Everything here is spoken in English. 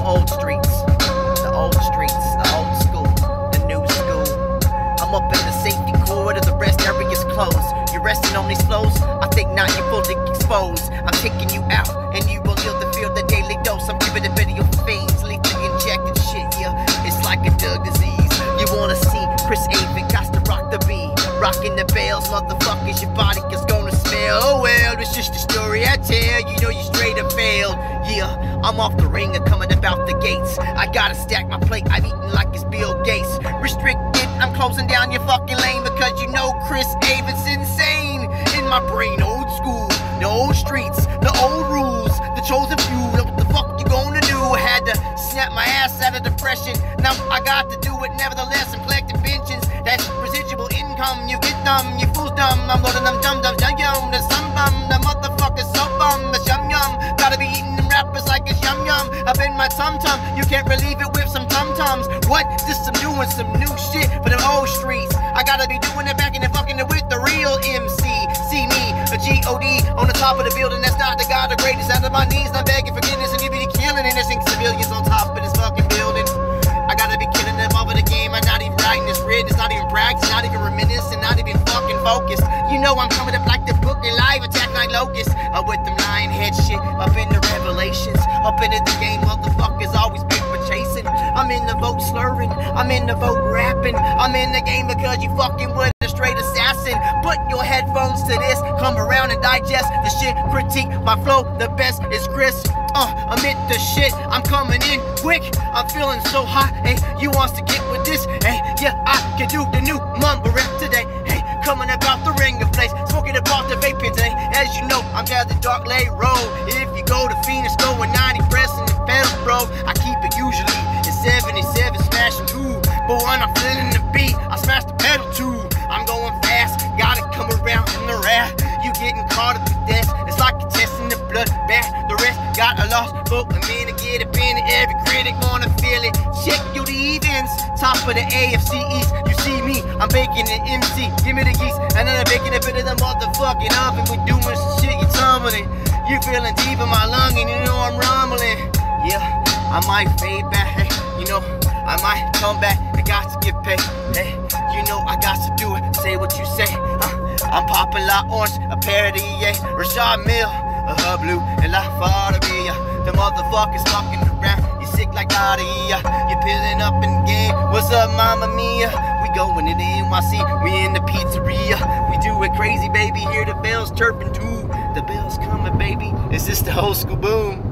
the old streets, the old streets, the old school, the new school. I'm up in the safety corridor, the rest area's closed. You're resting on these flows, I think now you're fully exposed. I'm taking you out, and you will yield to feel the daily dose. I'm giving the video for fiends, lethally injected shit, yeah. It's like a drug disease. You wanna see Chris Avon, got to rock the beat. Rocking the bells, motherfuckers, your body is gonna smell. Oh well, it's just a story I tell. You know you straight up failed. Yeah, I'm off the ring and coming about the gates. I gotta stack my plate, I'm eating like it's Bill Gates. Restricted, I'm closing down your fucking lane, because you know Chris Avon's insane. In my brain, old school, the old streets, the old rules, the chosen few. What the fuck you gonna do? I had to snap my ass out of depression. Now I got to do it nevertheless. I'm collecting pensions, that's residual income. You get dumb, you fools dumb. I'm loading them dum-dums, yum-yum. The sun bum, the motherfucker's so bum. The yum-yum, gotta be eating them rappers like it's yum-yum. Up in my tum-tum, you can't relieve it with some tum-tums. What? Just some new and some new shit for the old streets. I gotta be doing it back in the fucking with the real MC. See me, a G.O.D. on the top of the building. That's not the God, the greatest. Out of my knees, I'm begging forgiveness, and you be killing innocent civilians on top of this fucking building. I gotta be killing them over the game. I'm not even writing this written, it's not even practice, not even reminiscing, not even fucking focused. You know I'm coming up like the book and live attack like locusts. With them lion head shit, up in the revelations, up into the game, motherfuckers always paper chasing. I'm in the vote slurring, I'm in the vote rapping, I'm in the game because you fucking with a straight assassin. Put your headphones to this, come around and digest the shit, critique my flow, the best is Chris. Amid the shit, I'm coming in quick, I'm feeling so hot, hey, you wants to get with this, hey, yeah, I can do the new mumble rap today, hey, coming about the ring of place, smoking about the vaping today, as you know, I'm down the dark lane road, if you go to Phoenix, going 90, pressing the pedal, bro, I keep it usually, it's 77, smashing too, but when I'm feeling the beat, I smash the pedal too, I'm going fast, gotta come around in the wrath, you getting caught up to death, it's like a test in the blood bath, the rest got a loss for a minute, get a penny, every critic wanna feel it, check you the events, top of the AFC East, you see me, I'm baking an MC, give me the geese, and then I'm baking a bit of the motherfucking oven, we doing some shit, you tumbling, you feeling deep in my lung, and you know I'm rumbling, yeah, I might fade back, hey, you know, I might come back, I got to get paid, hey, you know I got to do it, say what you say, I'm Popular Orange, a parody, yeah, Rashad Mill, a her blue, and La Farbia, the motherfuckers fucking around, you sick like Adia, you peeling up in the game, what's up Mama Mia, we going to the NYC, we in the pizzeria, we do it crazy baby, hear the bells chirping too, the bells coming baby, is this the old school boom?